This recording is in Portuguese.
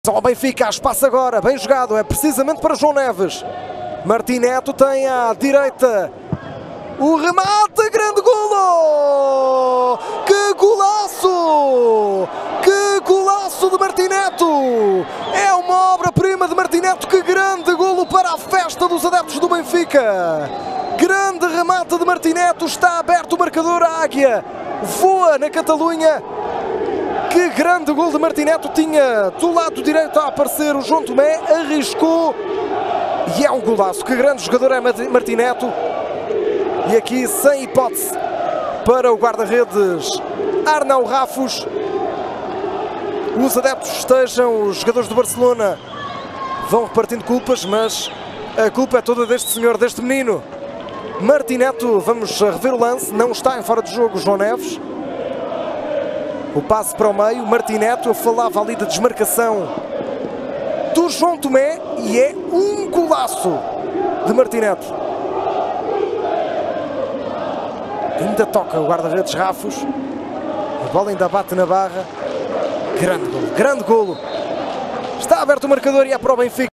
Ao Benfica, há espaço agora, bem jogado, é precisamente para João Neves. Martim Neto tem à direita o remate, grande golo! Que golaço! Que golaço de Martim Neto! É uma obra-prima de Martim Neto, que grande golo para a festa dos adeptos do Benfica! Grande remate de Martim Neto, está aberto o marcador, a águia voa na Catalunha. Que grande gol de Martim Neto, tinha do lado direito a aparecer o João Tomé, arriscou e é um golaço. Que grande jogador é Martim Neto. E aqui sem hipótese para o guarda-redes Arnau Rafos. Os adeptos festejam, os jogadores do Barcelona vão repartindo culpas, mas a culpa é toda deste senhor, deste menino. Martim Neto, vamos rever o lance, não está em fora de jogo João Neves. O passe para o meio, Martim Neto, eu falava ali da desmarcação do João Tomé e é um golaço de Martim Neto. Ainda toca o guarda-redes Rafos, a bola ainda bate na barra. Grande golo, grande golo. Está aberto o marcador e é para o Benfica.